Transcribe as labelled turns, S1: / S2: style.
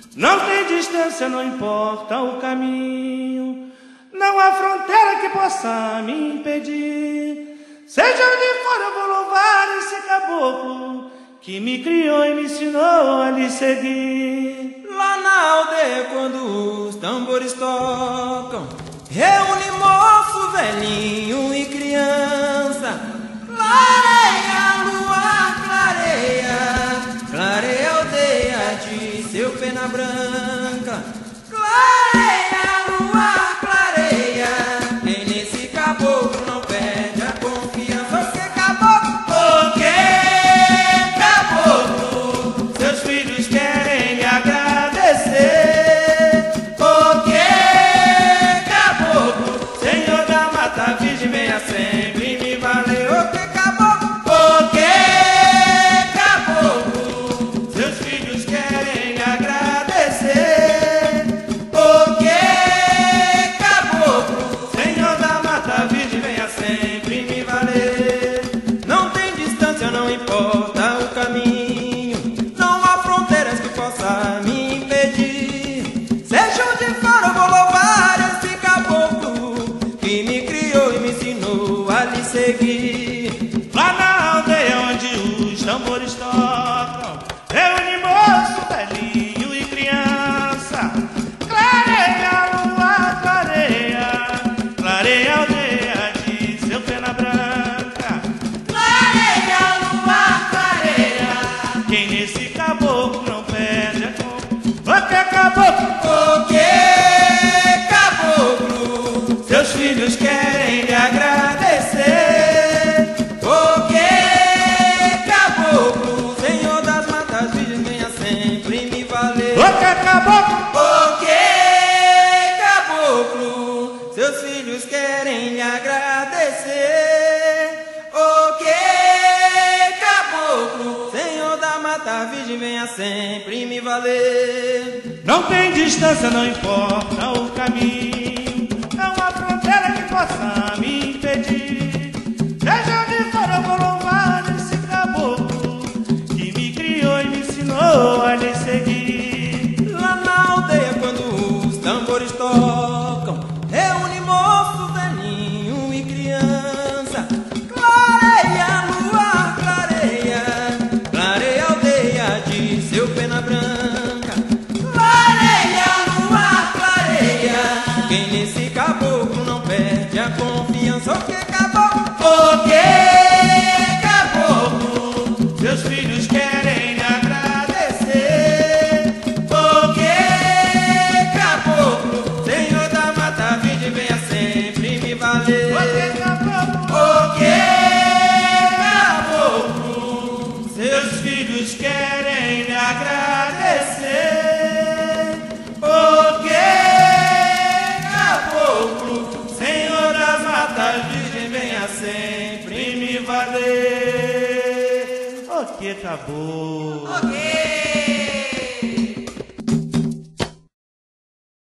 S1: Não tem distância, não importa o caminho, não há fronteira que possa me impedir. Seja onde for, eu vou louvar esse caboclo que me criou e me ensinou a lhe seguir.
S2: Lá na aldeia, quando os tambores tocam, reúne moço, velhinho e criança. Clareia, luar, clareia, clareia a aldeia de seu pena branca. Clareia, luar, clareia, quem nesse caboclo não perde a confiança. Você caboclo,
S1: Porque, caboclo, seus filhos querem lhe agradecer. Porque, caboclo, Senhor da Mata Virgem, venha sempre me valer.
S2: porque caboclo,
S1: Porque, caboclo, seus filhos querem lhe agradecer. Porque, caboclo, Senhor da Mata Virgem, venha sempre me valer.
S2: não tem distância, não importa o caminho, não há fronteiras que possa me impedir. Seja onde for, eu vou louvar esse caboclo que me criou e me ensinou a lhe seguir.
S1: Lá na aldeia onde os tambores tocam, reúne moço, velhinho e criança. Clareia a lua, clareia, clareia a aldeia de seu pena branca. Clareia a lua, clareia, quem nesse caboclo não perde a conta. Porque caboclo,
S2: Porque caboclo,
S1: seus filhos querem lhe agradecer.
S2: porque caboclo, Senhor das matas virgens, venha sempre me valer.
S1: Porque caboclo,
S2: Porque caboclo, seus filhos querem lhe agradecer. Porque caboclo, Senhor da Mata Virgem, venha sempre me valer.
S1: não tem distância, não importa o caminho, não há fronteira que possa me impedir. Seja onde for, eu vou louvar esse caboclo que me criou e me ensinou a lhe seguir.
S2: Lá na aldeia, quando os tambores tocam, reúne moço, velhinho e criança. Clareia, luar, clareia, clareia a aldeia de seu pena branca. Clareia, luar, clareia, quem nesse caboclo não perde a confiança. O que caboclo?
S1: Porque, caboclo, seus filhos querem lhe agradecer. Porque,
S2: Caboclo, Senhor da Mata Virgem, venha sempre me valer.
S1: porque caboclo,
S2: Porque
S1: caboclo, seus filhos querem lhe agradecer. Porque, caboclo, Senhor das Matas Virgem, venha sempre me valer. O que caboclo?
S2: Ok.